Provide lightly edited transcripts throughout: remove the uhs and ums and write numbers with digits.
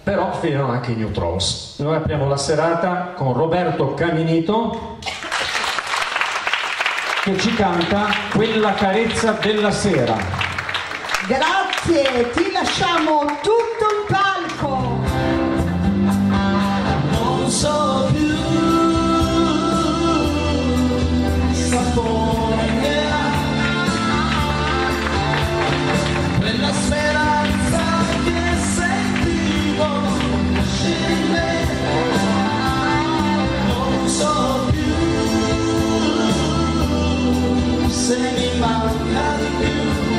però finirano anche i Neutrons. Noi apriamo la serata con Roberto Caminito che ci canta Quella carezza della sera. Grazie, ti lasciamo tutto il palco. Non so più sapore, quella speranza che sentivo scendere, non so più se mi manca di più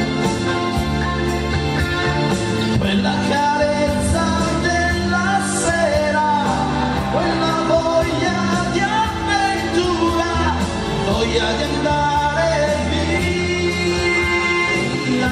quella carezza della sera, quella voglia di avventura, voglia di andare via.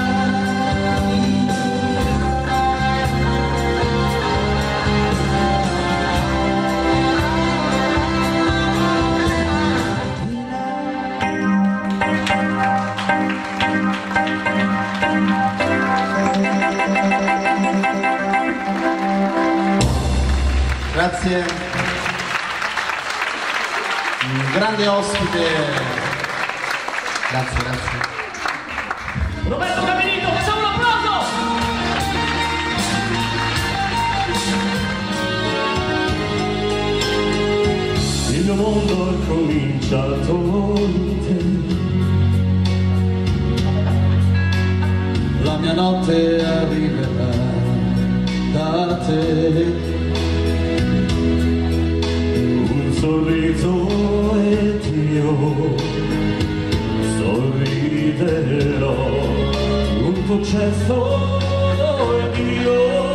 Grazie, un grande ospite, grazie. Roberto Caminito, facciamo un applauso! Il mio mondo è cominciato in te, La mia notte arriverà da te. un sorriso ed io sorriderò, un tuo gesto ed io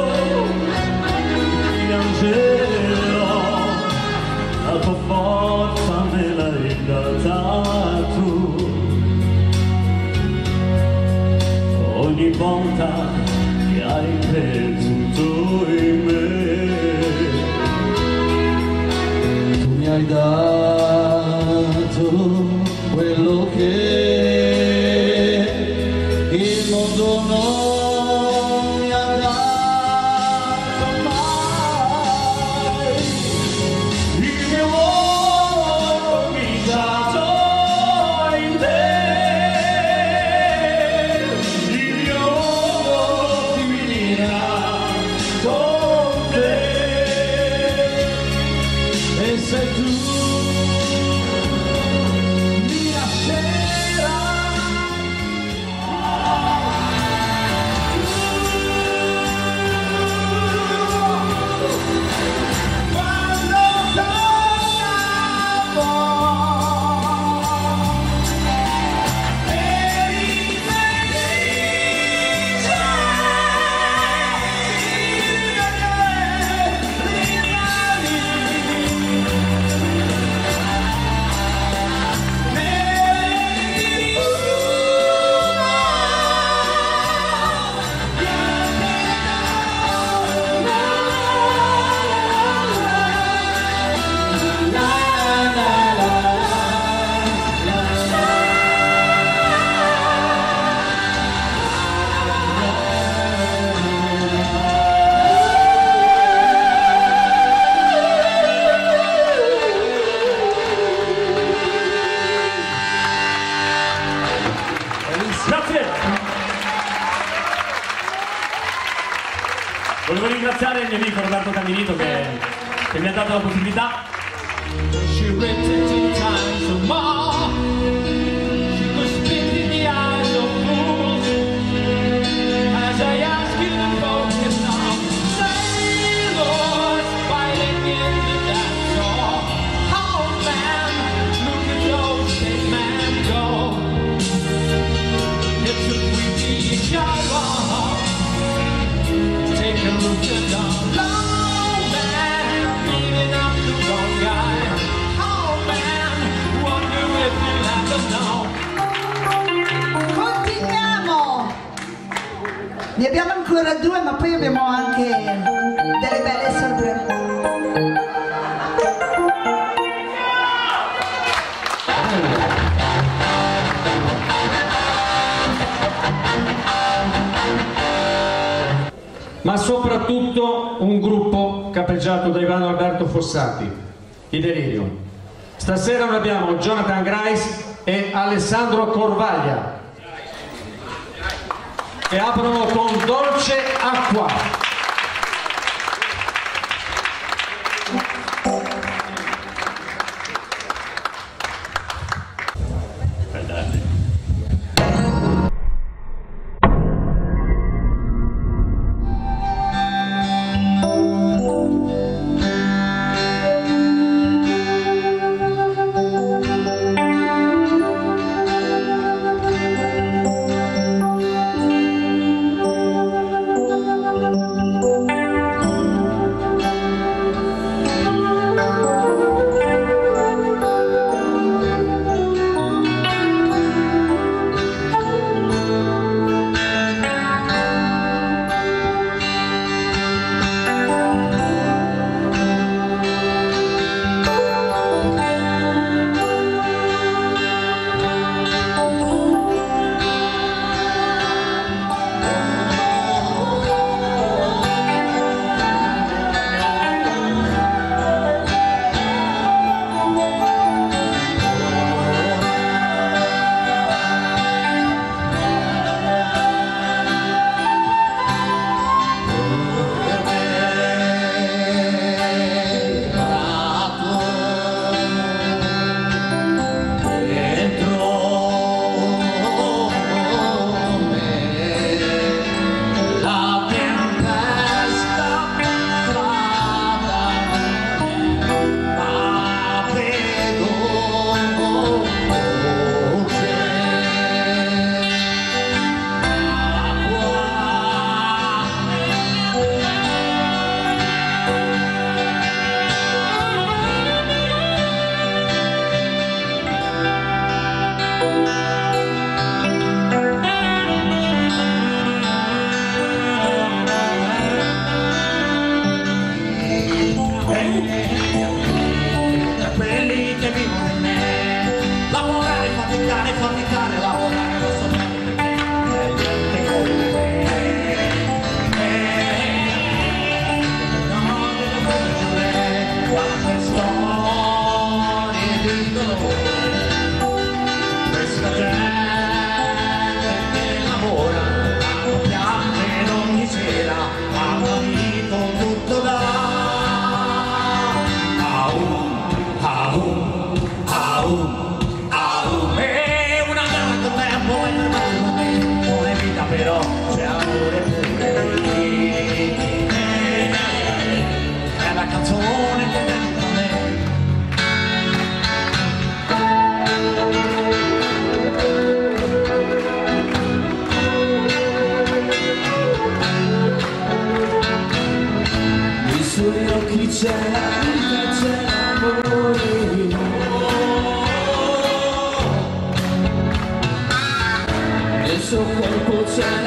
piangerò, la tua forza me l'hai data tu, ogni volta che hai creduto in me. Mi hai dato quello che il mondo non mi ha dato mai. Il mio mondo è cominciato in te, il mio mondo finirà con te. E se tu mi lascerai, quando tornavo eri Volevo ringraziare il mio amico Roberto Caminito che mi ha dato la possibilità. She ripped it 2 times or more. She was spit in the eyes of fools. As I ask you to focus on sailors fighting in the dance hall. Oh man, look at those dead men go. It's a pretty gyro. Take a look at the long man beating up the wrong guy. Oh man, wonder if you'll ever know. Continuiamo! Ne abbiamo ancora 2, ma poi abbiamo anche delle belle sorprese. ma soprattutto un gruppo capeggiato da Ivano Alberto Fossati, i Delirium. Stasera noi abbiamo Jonathan Grice e Alessandro Corvaglia, che aprono con Dolce Acqua. C'è la vita, c'è l'amore, nel suo corpo c'è